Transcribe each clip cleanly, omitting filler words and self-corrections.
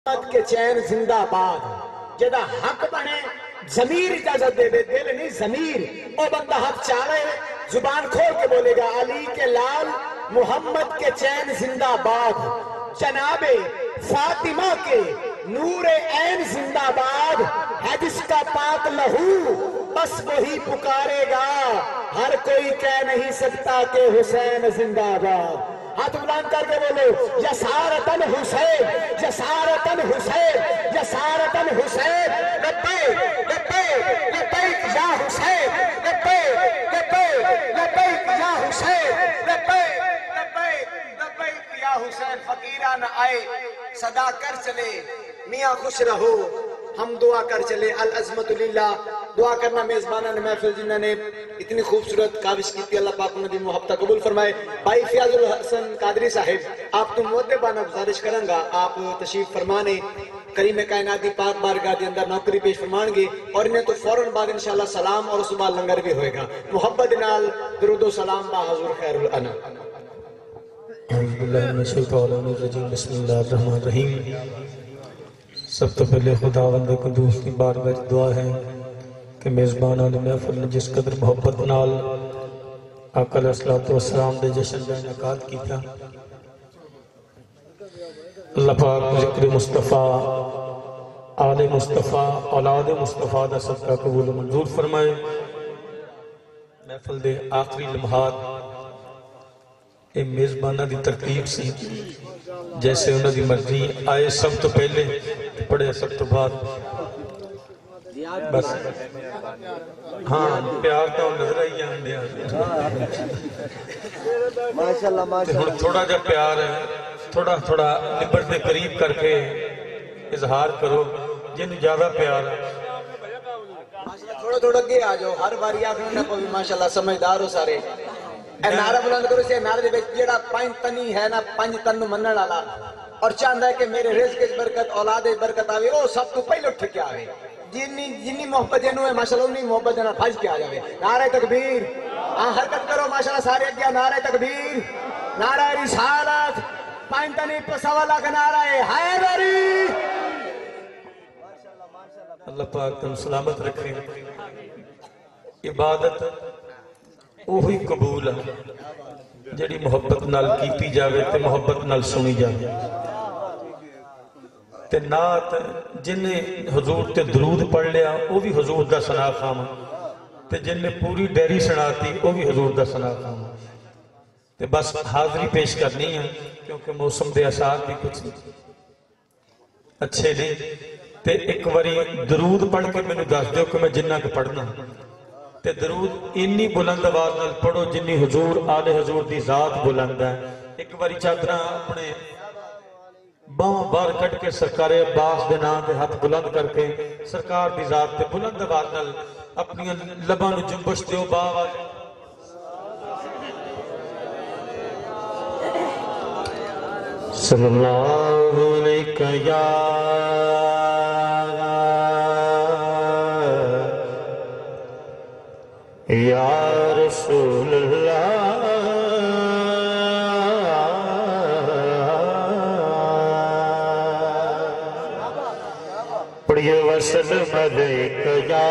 محمد کے چین زندہ باد جدا حق بنے ضمیر اجازت دے دے دل نہیں ضمیر او بندہ حق چاہے زبان کھول کے بولے گا علی کے لال محمد کے چین زندہ باد جناب فاطمہ کے نور عین زندہ باد ہے جس کا پاک لہو بس وہی پکارے گا ہر کوئی کہہ نہیں سکتا کہ حسین زندہ باد ہاتھ بلند کر کے بولو یسارتن حسین یسارتن حسین یسارتن حسین لبیک لبیک لبیک یا حسین لبیک لبیک لبیک یا حسین لبیک لبیک لبیک یا حسین فقیران آئے صدا کر چلے میاں خوش رہو ہم دعا کر چلے العظمت للہ دعا کرنا میزبانہ نے محفل جنہوں نے اتنی خوبصورت کاوش کی تھی اللہ پاک انہوں نے محبتہ قبول فرمائے بھائی فیاض الحسن قادری صاحب آپ تو مودبانہ گزارش کریں گا آپ تشریف فرمانے کریم کائناتی پاک بارگاہ دے اندر نوکری پیش فرمان گے اور انہیں تو فوراً بعد انشاءاللہ سلام اور صبح لنگر بھی ہوئے گا محبت نال درود و سلام با حضور خیر الانام اعوذ باللہ من الشیطان الرجیم بسم اللہ الرحمن الرحیم سب تو پہلے خداوند قدوس کی بارگاہ دعا ہے کہ میزبان علی محفل نے جس قدر محبت نال آقا علیہ السلام دے جشن کا انعقاد کی تھا اللہ پاک ذکر مصطفیٰ آل مصطفیٰ اولاد مصطفیٰ دا صدقہ قبول و منظور فرمائے محفل دے آخری لمحات اے میزبانہ دی ترتیب سی جیسے انہوں دی مرضی آئے سب تو پہلے پڑھے سب تو بعد بس ہاں پیار تو نظر ہی آندیا تھوڑا جا پیار ہے تھوڑا نبر دے قریب کر کے اظہار کرو جن زیادہ پیار ہے تھوڑا گے آ جاؤ ہر باری آپ نے کوئی ماشاءاللہ سمجھدار ہو سارے اے نعرہ بلند کرو سے نعرہ دے بیچ جیڑا 5 تنی ہے نا 5 تن نو منن والا اور چاہندا ہے کہ میرے رزق اس برکت اولاد اس برکت آوے او سب تو پہلے اٹھ کے آوے جنی محبت جنوں ہے ماشاءاللہ انہی محبت جنا بھج کے آ جاوے نعرہ تکبیر ہاں حرکت کرو ماشاءاللہ سارے اگیا نعرہ تکبیر نعرہ رسالت 5 تنی پسوا لگ نعرہ حیدری اللہ پاک تم سلامت رکھیں عبادت وہی قبول ہے جڑی محبت نال کیتی جاوے تے محبت نال سنی جاوے تے نات جن نے حضور تے درود پڑھ لیا وہ بھی حضور دا ثنا خام تے جن نے پوری ڈیری سناتی وہ بھی حضور دا ثنا خام تے بس حاضری پیش کرنی ہے کیونکہ موسم دے اثار بھی کچھ اچھے نہیں تے ایک واری درود پڑھ کے میں نے دس دیو کہ میں جنہ کو پڑھنا تے درود انی بلند آواز نال پڑھو جنی حضور آل حضور دی ذات بلند ہے ایک باری چادرہ اپنے باں بار کٹ کے سرکار عباس دے نام دے ہاتھ بلند کر کے سرکار دی ذات تے بلند آواز نال اپنی لباں نو جنبش دیو با آواز صلی اللہ علیہ یا یا رسول اللہ پڑھئے وسلم علیک یا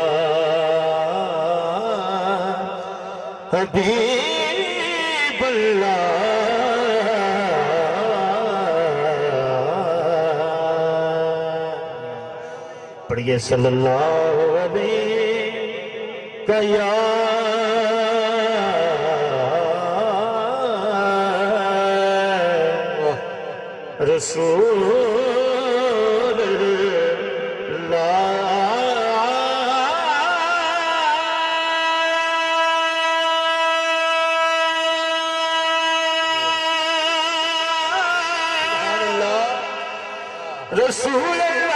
حبیب اللہ پڑھئے صلی اللہ علیہ یا رسول اللہ رسول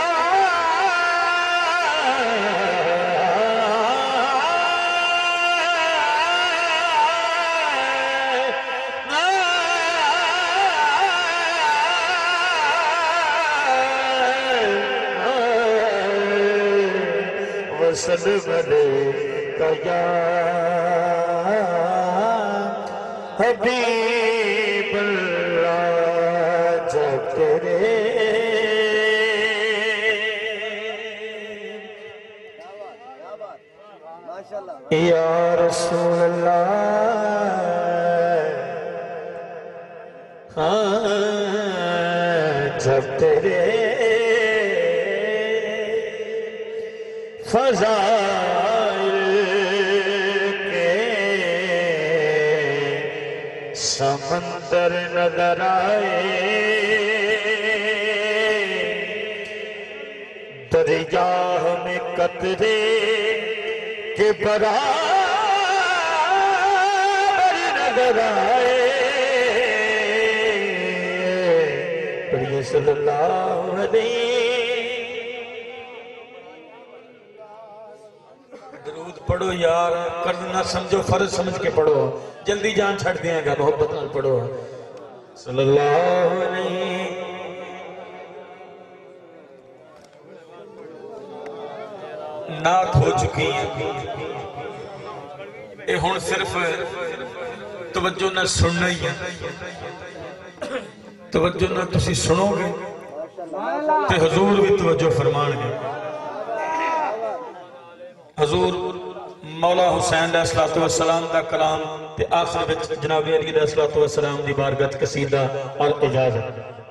وسلم علیک یا حبیب اللہ جب تیرے یا رسول اللہ جب تیرے فضائل کے سمندر نظر آئے دریا میں قطرے کے برابر نظر آئے پڑھیے صلی اللہ علیہ درود پڑھو یار کرنا سمجھو فرض سمجھ کے پڑھو جلدی جان چھڑ دیا گا محبت نال پڑھو صلی اللہ علیہ نعت ہو چکی ہیں اے ہون صرف توجہ نہ سننا ہی ہے توجہ نہ تسی سنو گے تے حضور بھی توجہ فرمان گے حضور مولا حسین علیہ السلام دا کلام تے آخر وچ جناب علی علیہ السلام دی بارگاہ قصیدہ اور اجازت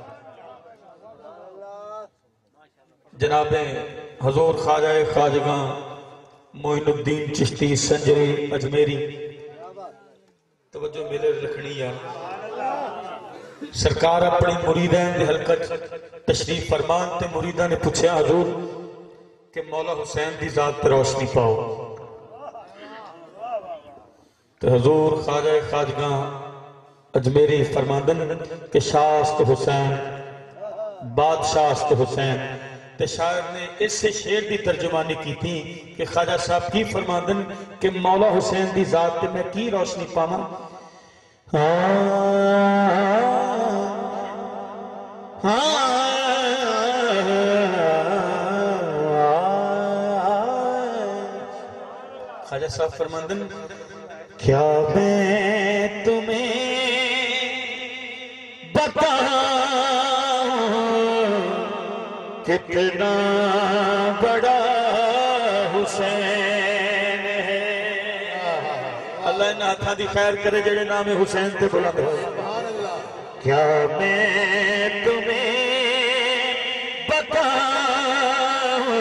جناب حضور خواجہ خواجگاں معین الدین چشتی سنجری اجمیری توجہ ملے رکھنی ہے سرکار اپنی مریدین دے حلقہ تشریف فرمان تے مریدہ نے پوچھا حضور کہ مولا حسین دی ذات پر روشنی پاؤ تو حضور خواجہ خواجگاں اجمیری فرماندن کہ شاست حسین بادشاست حسین تے شاعر نے اس سے شعر دی ترجمانی کی تھی کہ خواجہ صاحب کی فرماندن کہ مولا حسین دی ذات تے میں کی روشنی پاواں خواجہ صاحب فرماندن کیا میں تمہیں بتاؤں کتنا بڑا حسین ہے اللہ انہا تھا دی خیر کرے جڑے نام حسین تے بلند ہوئے کیا میں تمہیں بتاؤں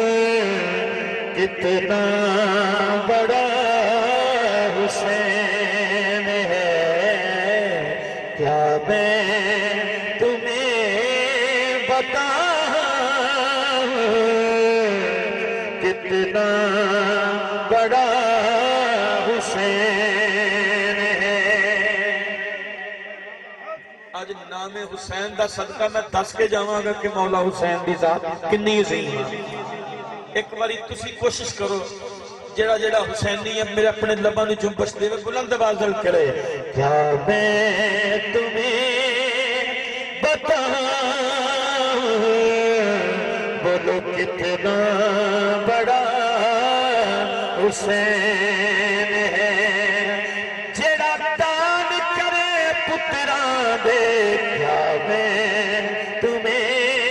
کتنا بڑا حسین ہے کیا میں تمہیں بتاؤں کتنا بڑا حسین ہے آج نام حسین دا صدقہ میں دس کے جاواں گا کہ مولا حسین دی ذات کنی عظیم ہے ایک باری تسی کوشش کرو جڑا جڑا حسینی ہے میرے اپنے لباں نو جنبش دے بلند آواز نال کرے کیا میں تمہیں بتاؤں بولو کتنا بڑا حسین ہے جڑا دان کرے پتراں دے کیا میں تمہیں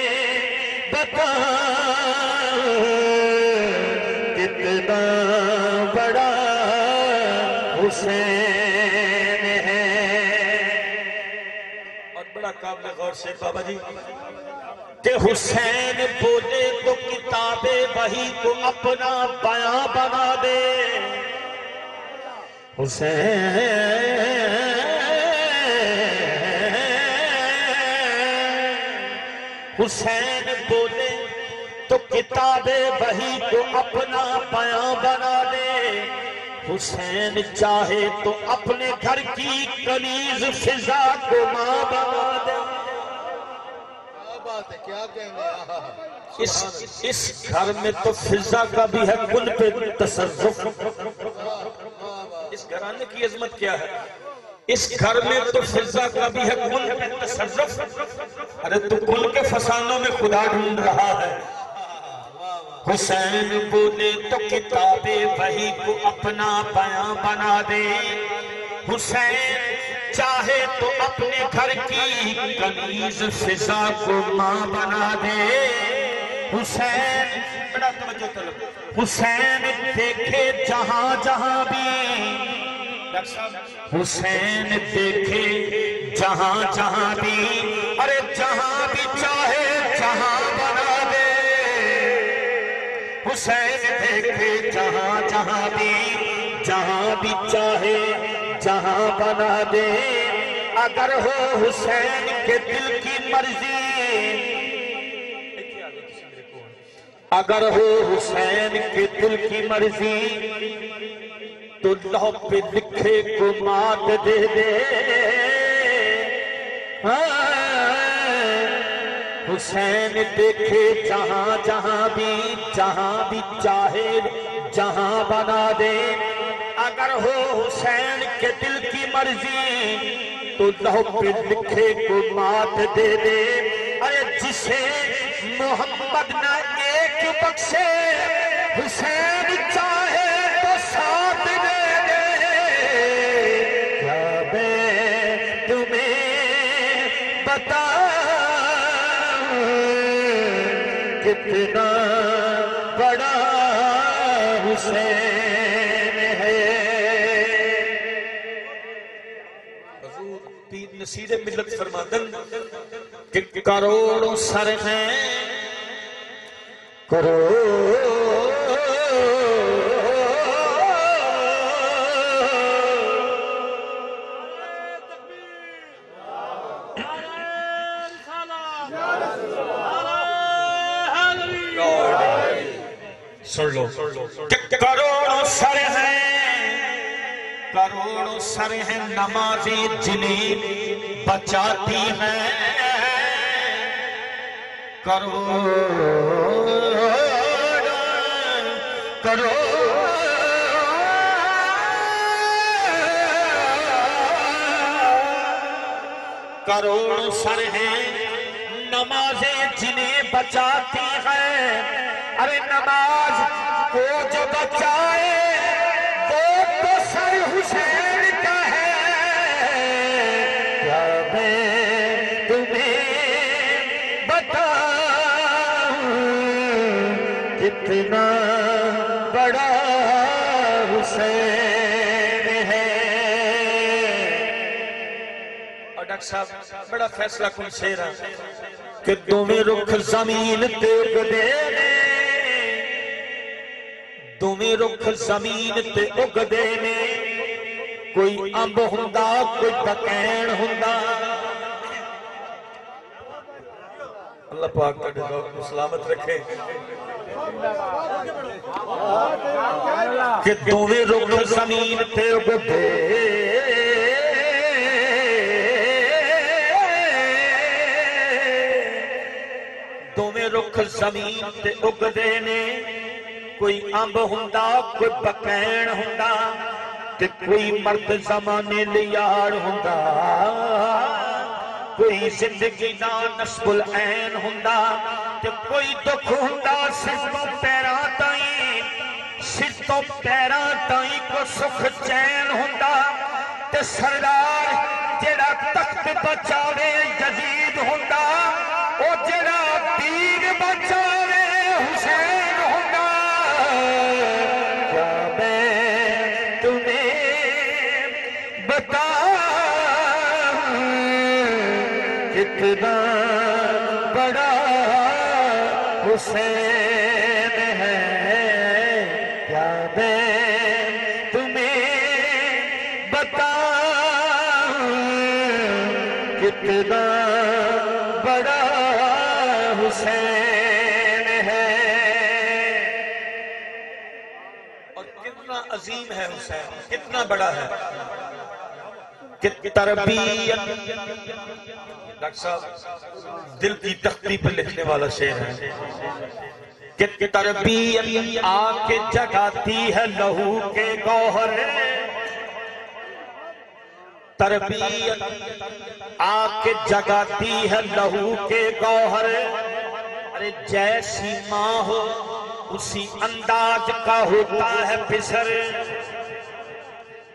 بتاؤں کتنا بڑا حسین ہے اور بڑا قابل غور سے بابا جی کہ حسین بولے تو کتاب وحی کو اپنا بیاں بنا دے حسین بولے تو کتاب وحی کو اپنا بیاں بنا دے حسین چاہے تو اپنے گھر کی کنیز فضا کو ماں بنا دے کیا کہیں گے اس گھر میں تو فضا کا بھی ہے کل پہ تصرف اس گھرانے کی عظمت کیا ہے اس گھر میں تو فضا کا بھی ہے کل پہ تصرف ارے تو کل کے فسانوں میں خدا ڈھونڈ رہا ہے حسین بولے تو کتاب وحی کو اپنا بیاں بنا دے حسین چاہے تو اپنے گھر کی کنیز فضا کو ماں بنا دے حسین بڑا توجہ طلب حسین دیکھے جہاں جہاں بھی حسین دیکھے جہاں جہاں بھی ارے جہاں بھی چاہے جہاں بنا دے حسین دیکھے جہاں جہاں بھی چاہے جہاں بنا دے اگر ہو حسین کے دل کی مرضی اگر ہو حسین کے دل کی مرضی تو لوح پہ لکھے کو مات دے دے حسین دیکھے جہاں جہاں بھی چاہے جہاں بنا دے اگر ہو حسین کے دل کی مرضی تو لوح پہ لکھے کو مات دے دے ارے جسے محمد نہ ایک بخشے حسین چاہے تو ساتھ دے دے کیا میں تمہیں بتاؤں کتنا بڑا حسین ہے حضور پیر نصیر ملت فرماندن کہ کروڑوں سر ہیں سن لو کروڑوں سر ہیں کروڑوں سر ہیں نمازیں جنہیں بچاتی ہیں کروڑوں سر ہیں نمازیں جنہیں بچاتی ہیں ارے نماز کو جو بچائے وہ تو سر حسین کا ہے کیا میں تمہیں بتاؤں کتنا بڑا حسین ہے اور ڈاکٹر صاحب بڑا فیصلہ کن شعر ہے کہ تمہیں رخ زمین تے اگدے نے تمہیں رخ زمین تے اگدے نے کوئی امب ہوندا کوئی بکین ہوندا اللہ پاک تہاڈے ذوق کو سلامت رکھے کہ تمہیں رخ زمین تے اگدے تمہیں رخ زمین تے اگدے نے کوئی امب ہوندا کوئی بکین ہوندا تے کوئی مرد زمانے لیار ہوندا کوئی زندگی دا نصب العین ہوندا تے کوئی دکھ ہوندا سجدوں پیراں تائیں کو سکھ چین ہوندا تے سردار جڑا تخت بچاوے یزید ہوندا او جڑا دین بچاوے حسین ہوندا کیا میں تمہیں بتاؤں کتنا بڑا حسین ہے کیا میں تمہیں بتاؤں کتنا بڑا حسین ہے اور کتنا عظیم ہے حسین کتنا بڑا ہے تربیت ڈاکٹر صاحب دل کی تختی پر لکھنے والا شعر ہے کہ تربیت آ کے جگاتی ہے لہو کے گوہر تربیت آ کے جگاتی ہے لہو کے گوہر ارے جیسی ماں ہو اسی انداز کا ہوتا ہے پسر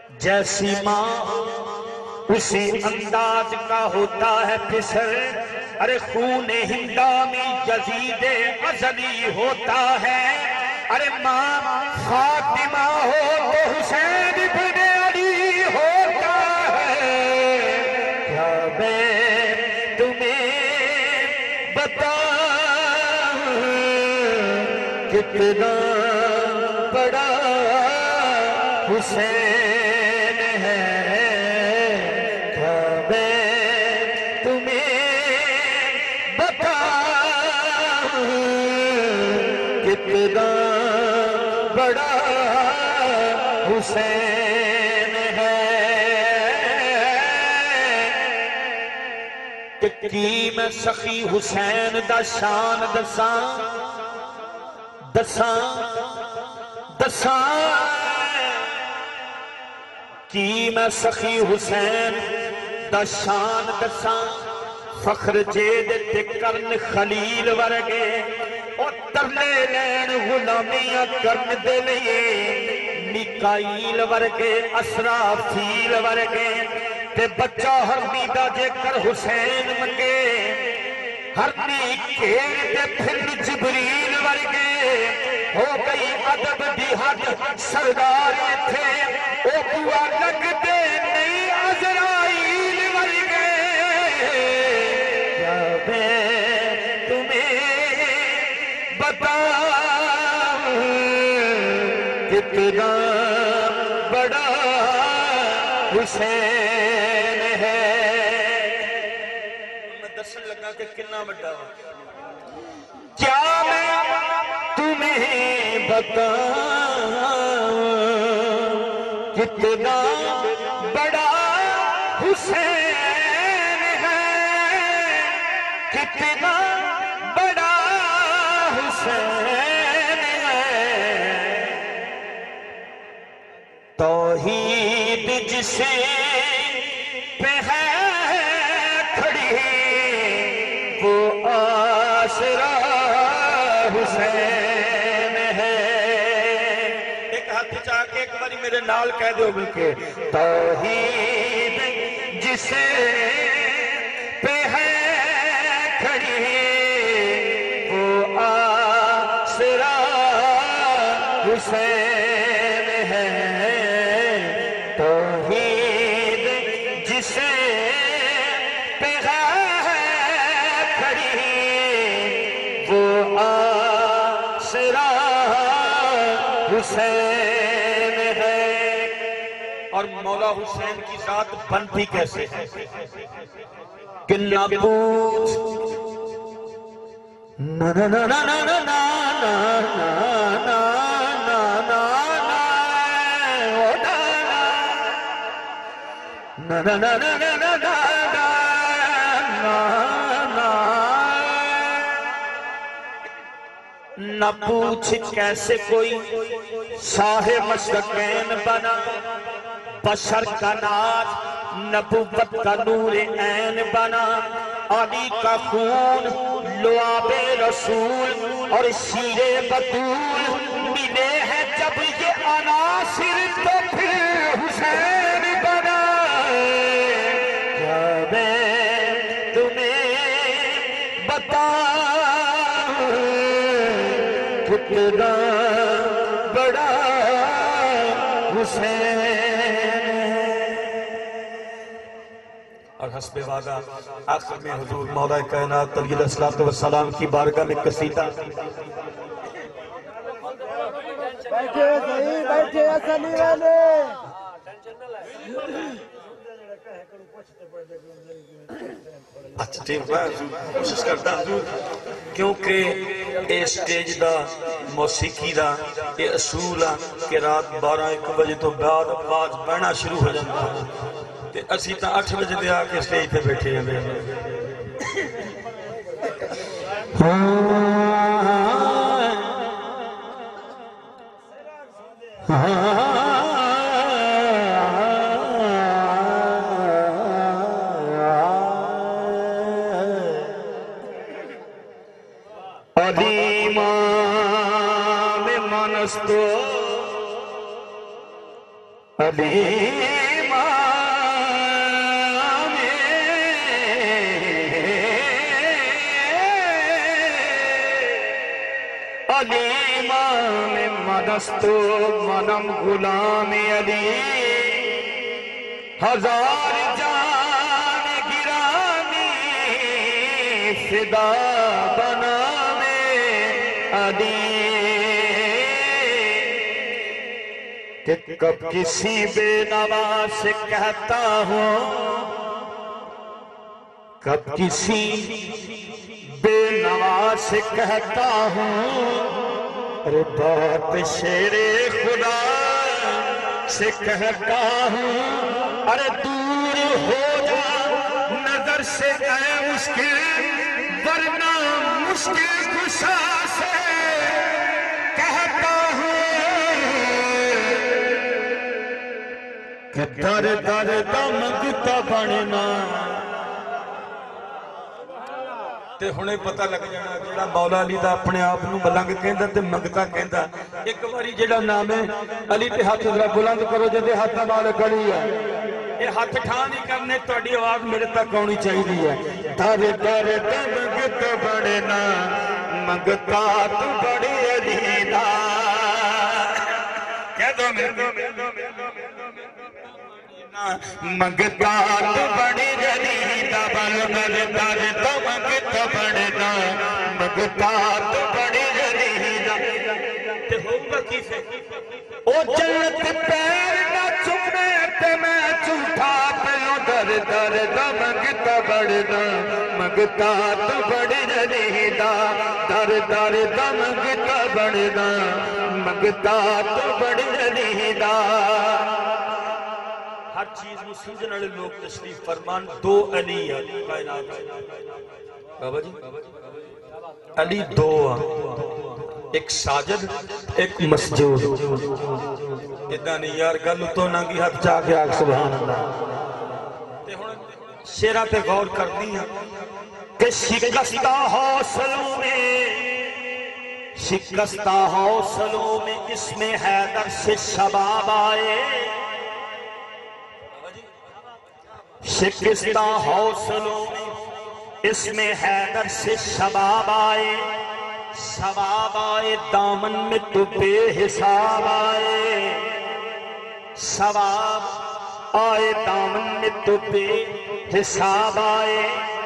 جیسی ماں اسی انداز کا ہوتا ہے پسر ارے خون ہنگامی یزید ازلی ہوتا ہے، ارے ماں فاطمہ ہو تو حسین ابن علی ہوتا ہے، کیا میں تمہیں بتاؤں کتنا بڑا حسین ہے، کیا میں تمہیں بتاؤں کتنا بڑا حسین ہے، کہ کی میں سخی حسین دا شان دساں کی میں سخی حسین دا شان دساں، فخر جید تے کرن خلیل ورگے اور ترلے لین غلامیاں کرن دے لئے، میکائیل ورگے اسرافیل ورگے تے بچہ ہر میدہ جے کر حسین منگے، ہر نیکیر تے پھر جبریل ورگے ہو گئی عدب دی حد سردارے تھے، او بوا لگ دے نہیں عزرائیل ورگے، کیا میں تمہیں بتاؤں کتنا بڑا حسین ہے، میں دسن لگا کہ کتنا بڑا، کیا میں تمہیں بتاؤں کتنا بڑا حسین ہے، کتنا بڑا حسین ہے، توحید جسے پہ ہے کھڑی وہ آسرا حسین ہے، ایک ہاتھ چاہ کے ایک باری میرے نال کہہ دو مل کے، توحید جسے پہ ہے کھڑی وہ آسرا حسین ہے، توحید جسے پہ ہے کھڑی وہ آسرا حسین ہے، اور مولا حسین کی ذات بنتی کیسے ہے کہ نہ پوچھ نا نا نا نا نا نا نا نا نا نا نا نا نہ پوچھ کیسے کوئی شاہ مشرقین بنا، بشر کا ناز نبوت کا نور عین بنا، علی کا خون لعاب رسول اور شیر بطول ملے ہیں جب یہ عناصر تو پھر حسین بنا، کیا میں تمہیں بتاؤں کتنا بڑا حسین ہے، اور حسب وعدہ آخر میں حضور مولا کائنات علیہ السلام کی بارگاہ میں قصیدہ، بیٹھے صحیح بیٹھے اصلی والے، اچھا ٹھیک ہے کوشش کرتا حضور، کیونکہ اے سٹیج دا موسیقی دا اے اصول کہ رات 12-1 بجے تو بعد آواز بہنا شروع ہو جاتا ہے، تے اسی تا 8 بجے دے آ کے سٹیج تے بیٹھے ہیں، علی امام مدستو منم غلام علی ہزار جان گرانی فدا بنام علی کہ کب کسی بے نوا سے کہتا ہوں کب کسی بے نوا سے کہتا ہوں ارے بات شیر خدا سے کہتا ہوں ارے دور ہو جا نظر سے اے مشکل ورنہ مشکل کشا سے کہتا ہوں کہ در در دمگتا بننا تے ہنے پتہ لگ جانا جڑا مولا علی دا اپنے آپ نو ملنگ کہندا تے منگتا کہندا ایک واری جڑا نام ہے علی تے ہاتھ ذرا بلند کرو جے ہاتھ نال گڑی ہے یہ ہاتھ ٹھا نہیں کرنے تہاڈی آواز میرے تک آنی چاہیے ہے در در دمگتا بننا منگتا تو بڑی علی دا کہہ دو منگتا تو بڑی علی دا بل در در دمگتا بننا منگتا تو بڑی علی دا تے ہوگا کی سے او جنت پیر نہ چومے تے میں جھوٹا پیو در در دمگتا بڑنا منگتا تو بڑی علی دا در در دمگتا بڑنا منگتا تو بڑی علی دا ہر چیز میں سمجھنے والے لوگ تشریف فرمان دو علی ہیں کائنات بابا جی علی دو ہیں ایک ساجد ایک مسجود ادھا نہیں یار گل تو نانگی ہاتھ چاہ کے آگ سبحان اللہ تے ہن شیرہ تے غور کرنی ہیں کہ شکستہ حوصلوں میں اس میں حیدر سے شباب آئے شکستہ حوصلوں میں اس میں حیدر سے شباب آئے ثواب آئے دامن میں تو بے حساب آئے ثواب آئے دامن میں تو بے حساب آئے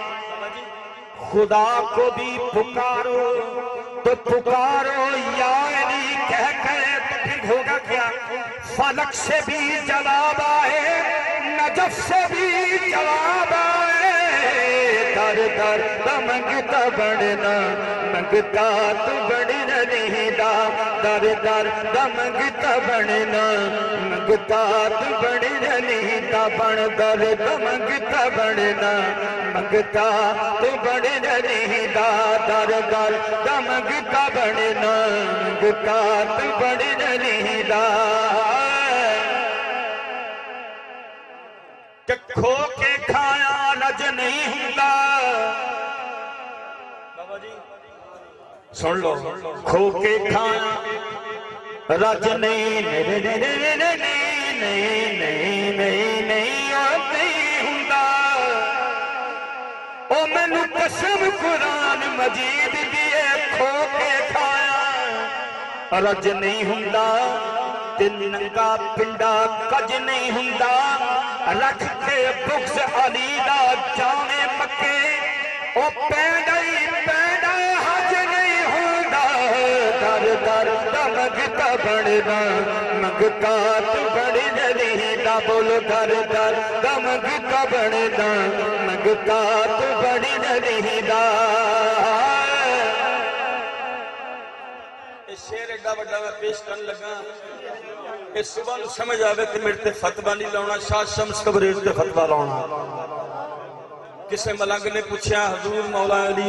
خدا کو بھی پکارو تو پکارو یا علی کہہ کرے تو پھر ہوگا کیا فلک سے بھی جواب آئے نجف سے بھی جواب آئے در در دمگتا بڑنا منگتا تو بڑی علی دا در در دمگتا بڑنا منگتا تو بڑی علی دا بڑ در دمگتا بڑنا منگتا تو بڑی علی دا در در دمگتا بڑنا منگتا تو بڑی علی دا کہ کھو کے کھایا لج نہیں ہوندا بابا جی سن لو کھو کے کھایا رج نہیں ہوندا او مینوں قسم قرآن مجید دیے کھو کے کھایا رج نہیں ہوندا تے ننگا پنڈا کج نہیں ہوندا رکھ کے بغض علی دا جانے مکے او پینڈائی حج نہیں ہوندا در در دمگتا بڑنا منگتا تو بڑی علی دا بولو در در دمگتا بڑنا منگتا تو بڑی علی دا شیر ایڈا بڑا میں پیش کرن لگا اس صبح نو سمجھ آوے تے میرے تے فتوہ نہیں لاؤنا شاہ شمس کبریز تے فتوہ لاؤنا کسے ملنگ نے پوچھا حضور مولا علی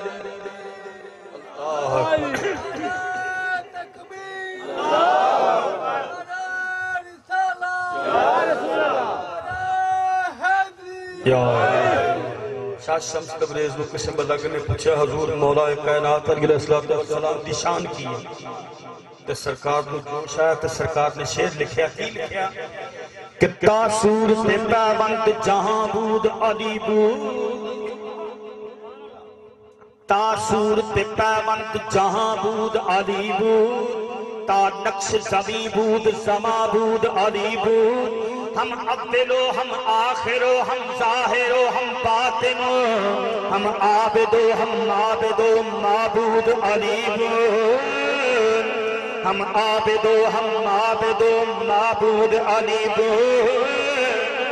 شاہ شمس تبریز کو کسی ملک نے پوچھا حضور مولا کائنات علیہ السلام دی شان کی تے سرکار نے جوش آیا تے سرکار نے شعر لکھیا کی لکھیا کہ تاثور سے پیوند جہاں بود علی بود صورت پیوند جہاں بود علی بود تا نقش زمیں بود زماں بود علی بود ہم اولو ہم آخرو ہم ظاہرو ہم باطنو ہم عابدو ہم معبدو معبود علی بود ہم عابدو ہم معبدو معبود علی بود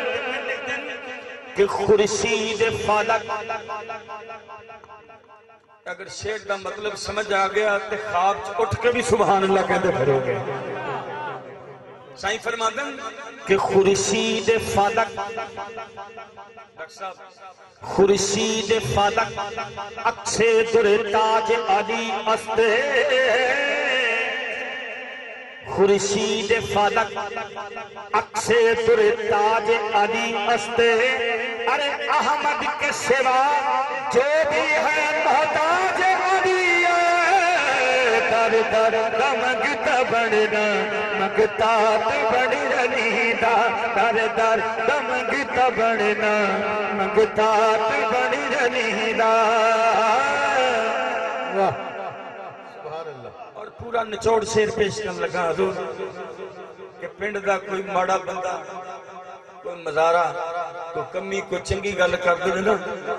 کہ خورشید فلک اگر شیخ دا مطلب سمجھ آ گیا تو خواب اٹھ کے بھی سبحان اللہ کہتے پھرو گے سائیں فرماتے ہیں کہ خورشید فلک خورشید فلک اکسے در تاج علی است خورشید فلک اکسے در تاج علی است ارے احمد کے سوا جو بھی ہے محتاج علی در در دمگتا بڑھنا مگتات بڑھ علی دا در در دمگتا بڑھنا مگتات بڑھ علی دا اور پورا نچوڑ شیر پیش کرنے لگا حضور کہ پنڈ دا کوئی ماڑا بندہ کوئی مزارہ کوئی کمی کوئی چنگی گل کر دے نا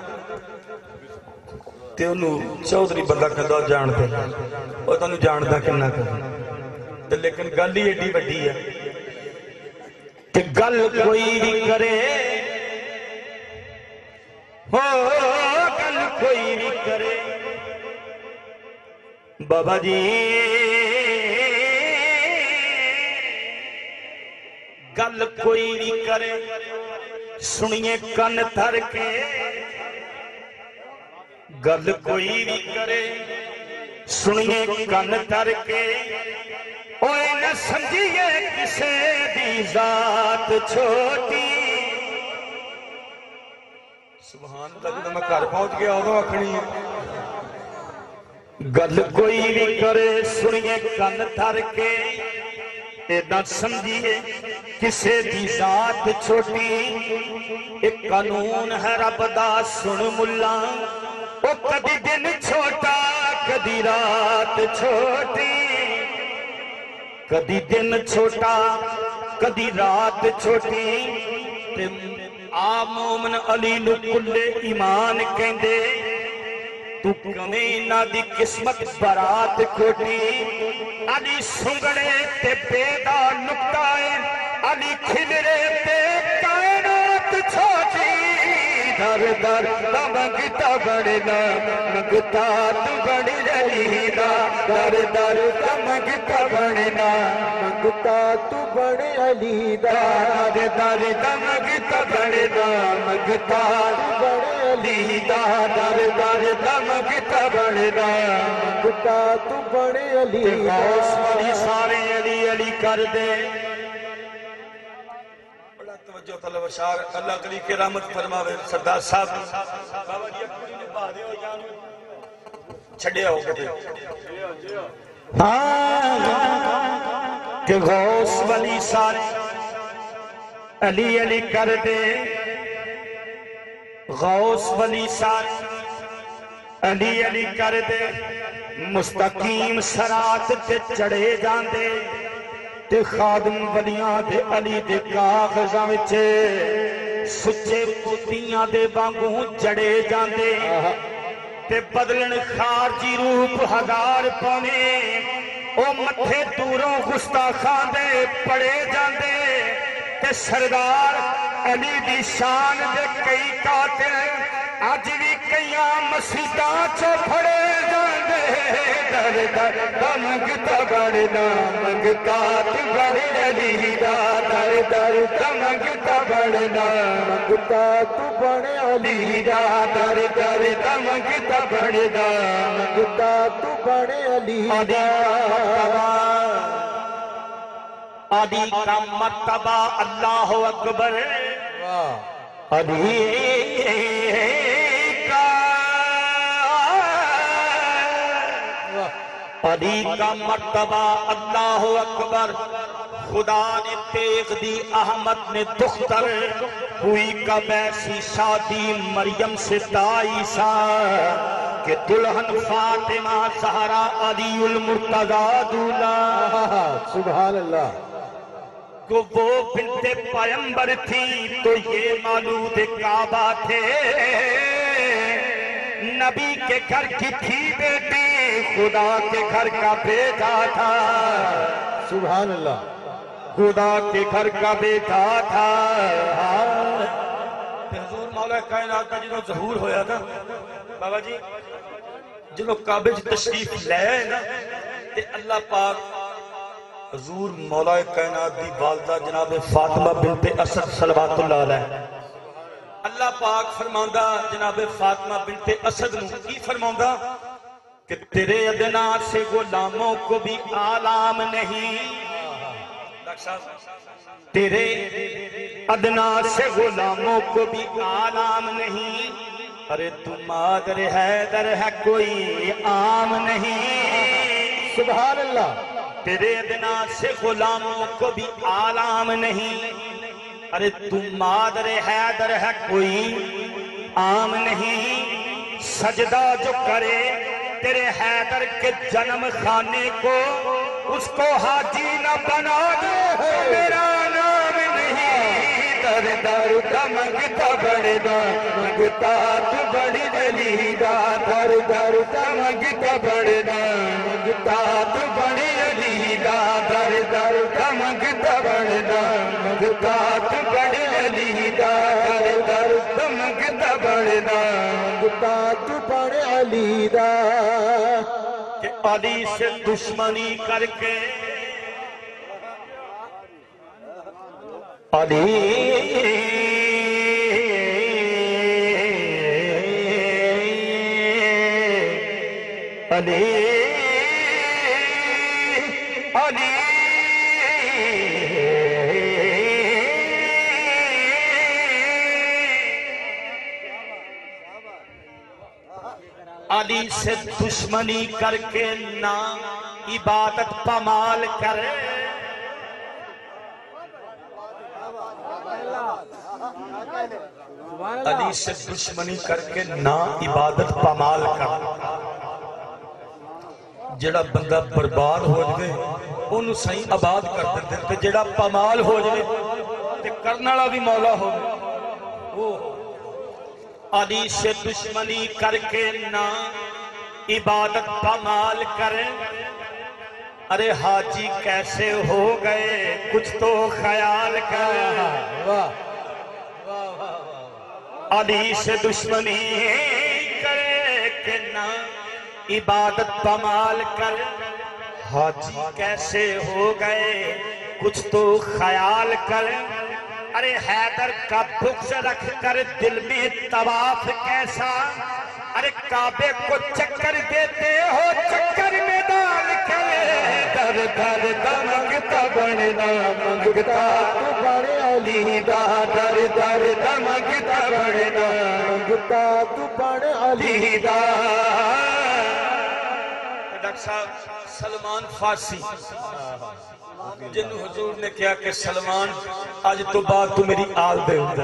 تے انہوں چودھری بندہ کھدا جانتے اور تنہوں جانتا کنہ کر لیکن گل ہی ایڈی بڑی ہے کہ گل کوئی بھی کرے گل کوئی بھی کرے بابا جی گل کوئی بھی کرے سنیے کن تھر کے گل کوئی بھی کرے سنیے کن تر کے اوے نہ سمجھیے کسے دی ذات چھوٹی سبحان اللہ جب میں گھر پہنچ گیا اور آکھنی گل کوئی بھی کرے سنیے کن تر کے نہ سمجھیے کسے دی ذات چھوٹی ایک قانون ہے رب دا سن ملا وہ کدی دن چھوٹا کدی رات چھوٹی کدی دن چھوٹا کدی رات چھوٹی آ مومن علی نو کلے ایمان کہندے تو کمیں نہ دی قسمت برات کھوٹی علی سنگڑے تے پیدا نکتائے علی کھلرے تے کائنات چھوٹی در در دمگتا بڑھنا مگتا تو بڑھ رہی دا در در دمگتا بڑھنا مگتا تو بڑھ علی دا در در دمگتا بڑھنا مگتا تو بڑھ علی دا در در دمگتا بڑھنا مگتا تو بڑھ علی دا غوث سارے علی علی کر دے جو طلب شاہ اللہ علی کے رحمت فرماوے سردار صاحب بابا جی اکھڑی نے پا دے ہو جان چھڑیا ہو کے کہ غوث ولی سارے علی علی کر دے غوث ولی سارے علی علی کر دے مستقیم سرات تے چڑھے جان دے تے خادم ولیاں دے علی دے کاغذاں وچے سچے پوتیاں دے وانگوں جڑے جاندے تے بدلن خارجی روپ ہزار پانے او متھے دوروں گستاخاں دے پڑے جاندے تے سردار علی دی شان دے کئی قاتل اج بھی کئیاں مسیتاں چ پھڑے جاندے در در دمگتا بڑھنا مگتا تو بڑھ علی دا در در دمگتا بڑھنا مگتا تو بڑھ علی دا در در دمگتا بڑھنا مگتا تو بڑھ علی دا علی کا مرتبہ اللہ اکبر علی علی کا مرتبہ اللہ اکبر خدا نے تیغ دی احمد نے دختر ہوئی کب ایسی شادی مریم سے عیسیٰ کہ دلہن فاطمہ زہرا علی المرتضی دولہ. سبحان اللہ. کو وہ بنت پیغمبر تھی تو یہ مولود کعبہ تھے. نبی کے گھر کی تھی بیٹی، خدا کے گھر کا بیٹا تھا. سبحان اللہ. خدا کے گھر کا بیٹا تھا. حضور مولا کائنات کا جنہوں ظہور ہویا نا بابا جی، جنہوں کعبے تشریف لے نا تے اللہ پاک حضور مولا کائنات دی والدہ جناب فاطمہ بنت اسد صلوات اللہ علیہ، اللہ پاک فرماؤندا جناب فاطمہ بنت اسد نو کی فرماؤندا کہ تیرے ادنا سے غلاموں کو بھی آلام نہیں. تیرے ادنا سے غلاموں کو بھی آلام نہیں. ارے تو مادر حیدر ہے کوئی عام نہیں. سبحان اللہ. تیرے ادنا سے غلاموں کو بھی آلام نہیں. ارے تو مادر حیدر ہے کوئی عام نہیں. سجدہ جو کرے تیرے حیدر کے جنم خانے کو، اس کو حاجی نہ بنا دے میرا نام نہیں. در در دمگتا بڑھدا منگتا تو بڑی علی دا. در در دمگتا بڑھدا منگتا تو بڑی علی دا. در در دمگتا بڑھدا منگتا تو بڑی علی دا. در در دمگتا بڑھدا منگتا تو بڑی علی دا. کہ علی سے دشمنی کر کے علی علی علی علی سے دشمنی کر کے نہ عبادت پامال کرے. علی سے دشمنی کر کے نہ عبادت پامال کر. جڑا بندہ برباد ہو جائے انہوں صحیح آباد کر دیتے تے جڑا پامال ہو جائے تے کرنے والا بھی مولا ہو. علی سے دشمنی کر کے نہ عبادت پامال کرے. ارے حاجی کیسے ہو گئے کچھ تو خیال کر. علی سے دشمنی کرے کہ نہ عبادت پامال کر. حاجی کیسے ہو گئے کچھ تو خیال کر. ارے حیدر کا بغض رکھ کر دل میں طواف کیسا. ارے کعبے کو چکر دیتے ہو چکر میں ڈال کر. در در دمگتا بڑھنا منگتا تو بڑے علی دا. در در دمگتا بڑھنا منگتا تو بڑے علی دا. ڈاکٹر صاحب سلمان فارسی جنہوں حضور نے کیا کہ سلمان آج تو بعد تو میری آل دے اندر.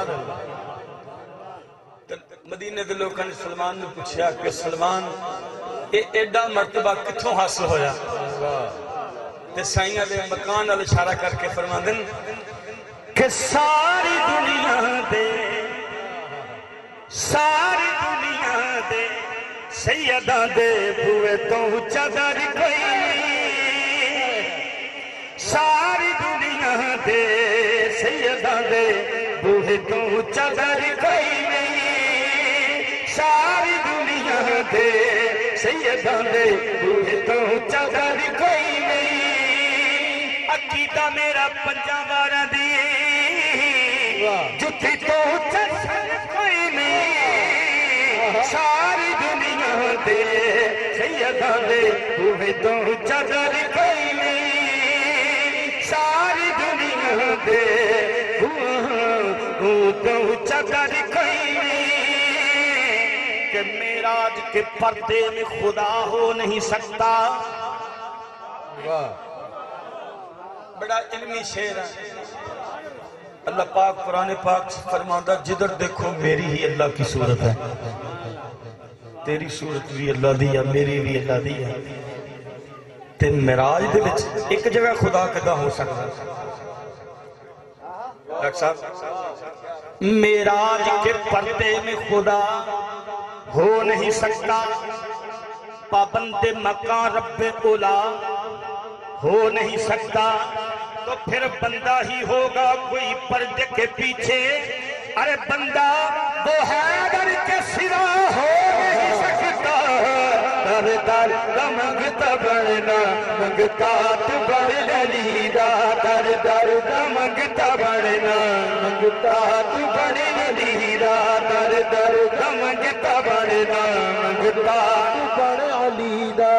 مدینے دے لوگوں نے سلمان نے پوچھا کہ سلمان ایڈا مرتبہ کتھوں حاصل ہویا. تے سائیاں دے مکان وال اشارہ کر کے فرماندن کہ ساری دنیا دے سیدہ دے بوئے تو چادر کوئی نہیں. ساری دنیا دے سیدہ دے بوئے تو چادر کوئی نہیں. ساری دنیا دے سیدہ دے بوئے تو چادر کوئی نہیں. عقیدہ میرا پنجا بارہ دیے جتھی تو چادر کوئی نہیں. ساری دنیا دے سیدہ دے بوئے تو چادر کوئی نہیں. ساری دنیا دے بوئے تو چادر کوئی نہیں. کہ معراج کے پردے میں خدا ہو نہیں سکتا. بڑا علمی شعر ہے. اللہ پاک قرآن پاک فرماتا جدھر دیکھو میری ہی اللہ کی صورت ہے. تیری صورت بھی اللہ دی ہے میری بھی اللہ دی ہے تے معراج دے وچ ایک جگہ خدا کدا ہو سکتا ڈاکٹر صاحب معراج کے پردے میں خدا ہو نہیں سکتا پابند مکان رب اولا ہو نہیں سکتا تو پھر بندہ ہی ہوگا کوئی پردے کے پیچھے ارے بندہ وہ حیدر کے سوا ہو نہیں سکتا در در منگتا بڑھنا منگتا تو بڑھ لیدا در در منگتا بڑھنا منگتا تو بڑھ لیدا در در منگتا بڑھنا منگتا تو بڑھ لیدا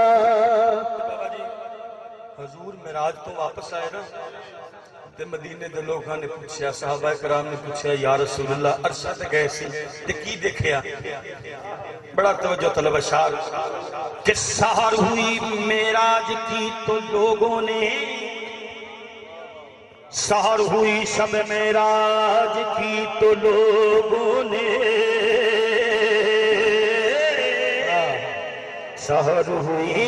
حضور معراج تو واپس آئے نا تے مدینے دے لوگاں نے پوچھا صحابہ کرام نے پوچھا یا رسول اللہ عرشہ تے گئے سی تے کی دیکھیا بڑا توجہ طلب اشعار کہ سحر ہوئی معراج کی تو لوگوں نے سحر ہوئی شب معراج کی تو لوگوں نے سحر ہوئی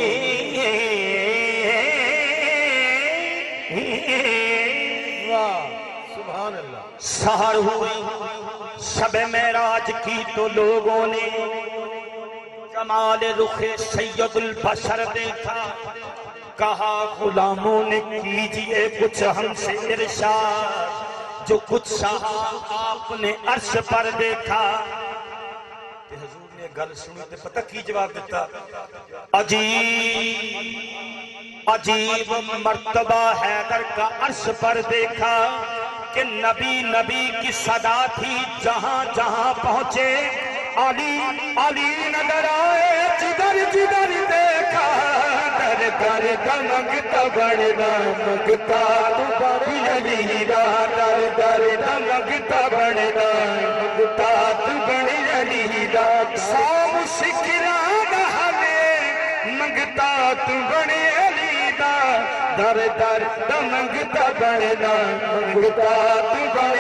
سبحان اللہ سحر ہوئی شب معراج کی تو لوگوں نے کمال رخ سید البشر دیکھا کہا غلاموں نے کیجئے کچھ ہم سے ارشاد جو کچھ آپ نے عرش پر دیکھا تے حضور نے گل سنی تے پتہ کی جواب دیتا عجیب مرتبہ حیدر کا عرش پر دیکھا کہ نبی نبی کی صدا تھی جہاں جہاں پہنچے علی علی نظر آئے جدھر جدھر دیکھا در در منگتا بڑھنا منگتا تو بڑھ لیدا در در منگتا بڑھنا منگتا تو بڑھ لیدا سام سکران ہمیں منگتا تو بڑھ لیدا در در منگتا بڑھنا منگتا تو بڑھ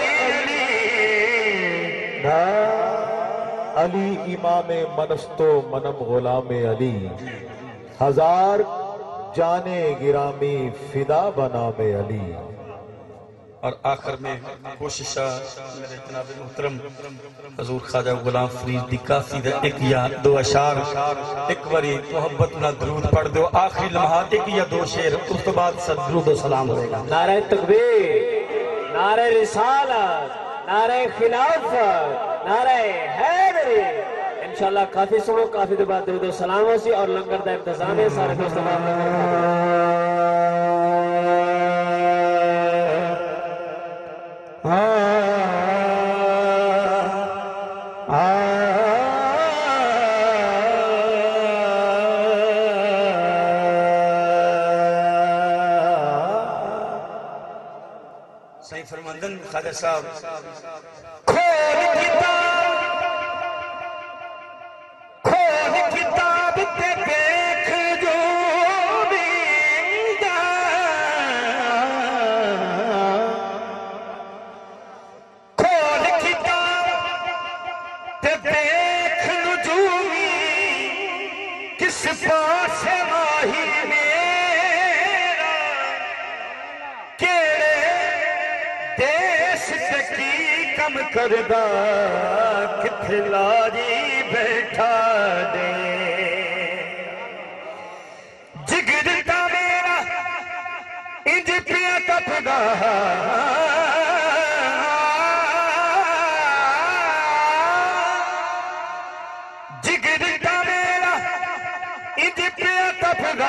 لیدا علی امام منستو منم غلام علی ہزار جانے گرامی فدا بنام علی اور آخر میں کوشش میرے جناب محترم حضور خواجہ غلام فرید دی کافی دا ایک یا دو اشعار ایک باری محبت نہ درود پڑھ دو آخری لمحات ایک یا دو شعر اس تو بعد سب درود و سلام ہوئے گا نعرہ تکبیر نعرہ رسالت نعرہ خلافت نعرہ حیدری انشاءاللہ کافی سنو کافی دے بعد درود و سلام ہو سی اور لنگر دا انتظام ہے سارے دوست احباب صحیح فرماندن خواجہ صاحب کھول کتاب تے دیکھ جو مل جائے کھول کتاب تے دیکھ نجومی کس پاس ماہی میرا کیڑے دیش کی کم کردہ کتھے لاری بیٹھا دے جگر دا میرا انج پیا تپدا جگر دا میرا انج پیا تپدا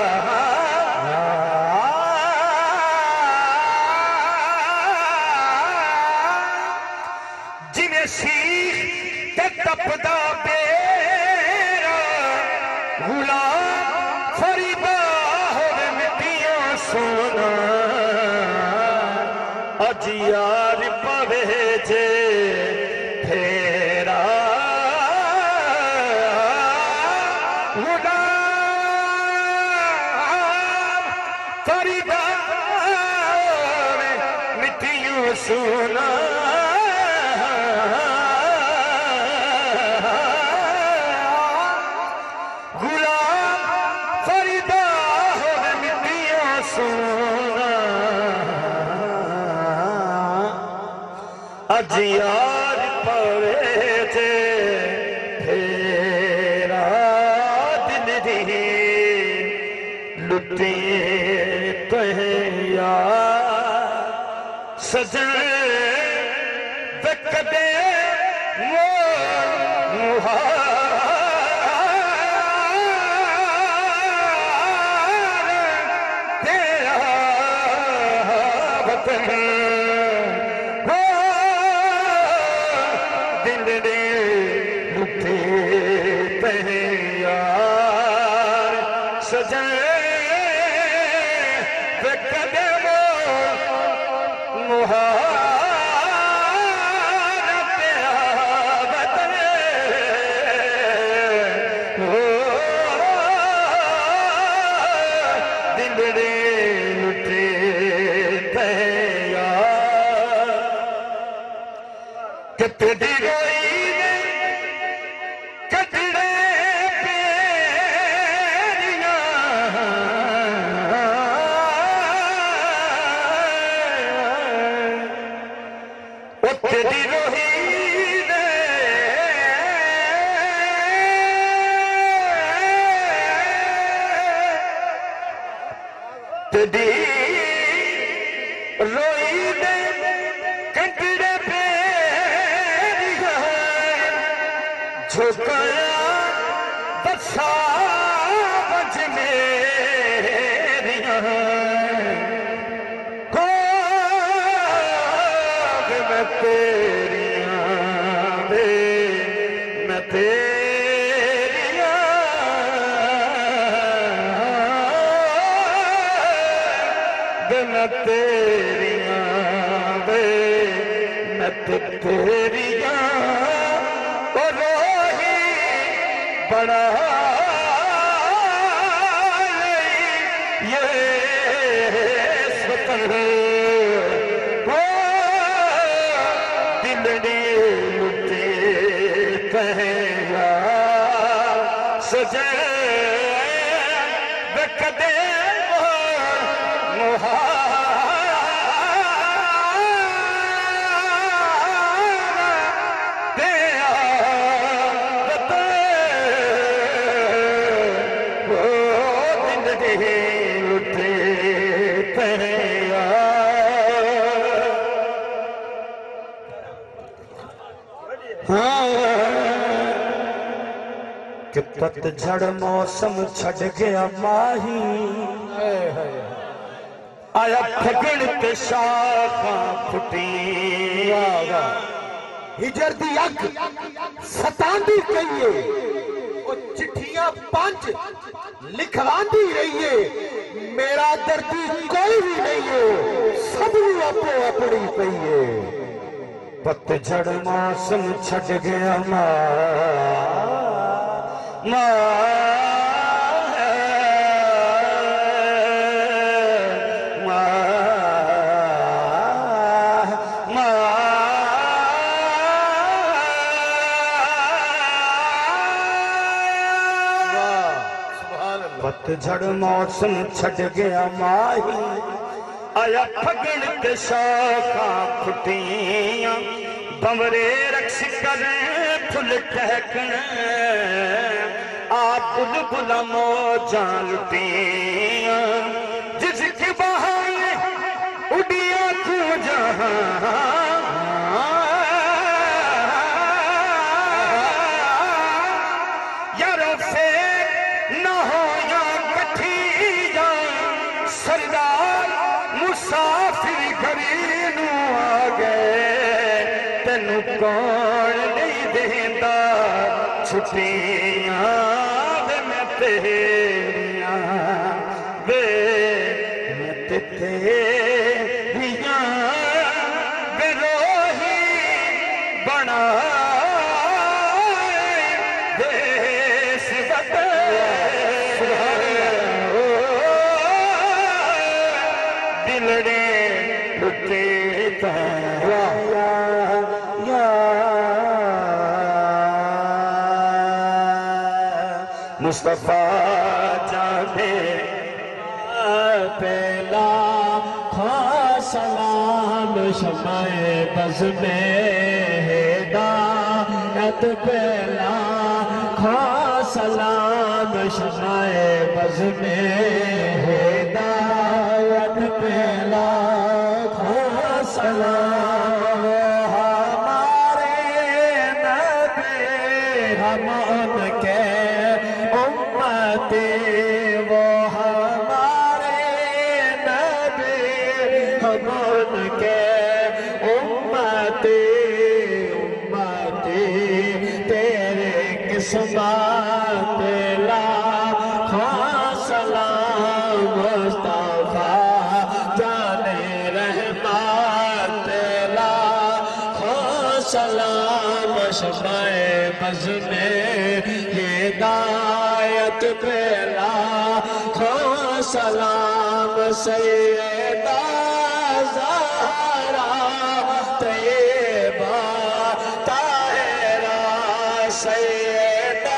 جنہیں سیخ تے تپدا بیرا غلام فریبا ہوئے مٹیوں سونا اج یار پوے جے پھیرا غلام فریبا ہوئے مٹیوں سونا اج یار پوے جے پھیرا دل دی لٹی پہ یار سجن وکدے پتجھڑ موسم چھڑ گیا ماہی آیا پھگن تے شاخاں پھٹیاں ہجر دی اگ ستاندی کئیے وہ چٹھیاں پانچ لکھواندی رہیے میرا دردی کوئی بھی نہیں ہے سب نے اپنے اپنی پئیے پتجھڑ موسم چھڑ گیا پتجھڑ موسم چھڑ گیا ماہی آیا پھگن تے شاخاں پھٹیاں بمرے رقص کریں پھل ٹہکن آپ بلبل موجاں لٹیاں جس کی بہانے اڑیاں تو جہاں یاروں سے نہ ہو یا کٹھی جا سردار مسافر گھرینو آ گئے تینو کون نہیں دیندہ چھٹیاں وے میں تیریاں وے میں تیریاں وے روحی بنا دلڑے لٹے پایا مصطفیٰ جانے پہلا سلام شمع بز میں ہدایت پہ لاکھوں سلام شمع بز میں ہدایت پہ لاکھوں سلام ہمارے نبی ہم ان کے امتی وہ ہمارے نبی ہم ان کے امتی تیرے قسمت لاکھوں سلام مصطفیٰ جانے رحمت لاکھوں سلام شمع بز میں ہدایت پہ لاکھوں سلام سیدہ زہرا طیبہ سیدہ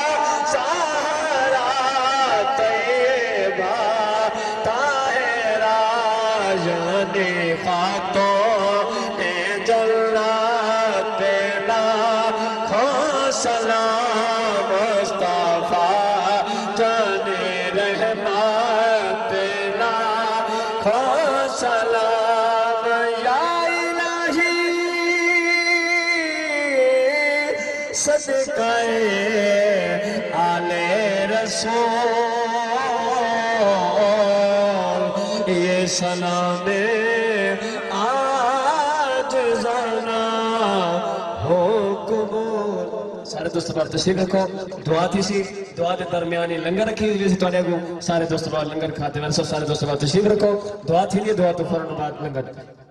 زہرا طیبہ طاہرہ جانی خاتون جنت پہ لاکھوں سلام مصطفیٰ جانی رحمت پہ لاکھوں سلام یا صدقہ آل رسول یہ سلام آج زانا ہو قبول سارے دوست بار تشریف رکھو دعا تھی سی دعا دے درمیانی لنگر رکھی ہوئی سی تو سارے دوست بار لنگر کھاتے ہیں سارے دوست بار تشریف رکھو دعا تھی لیے دعا تو فوراً بعد لنگر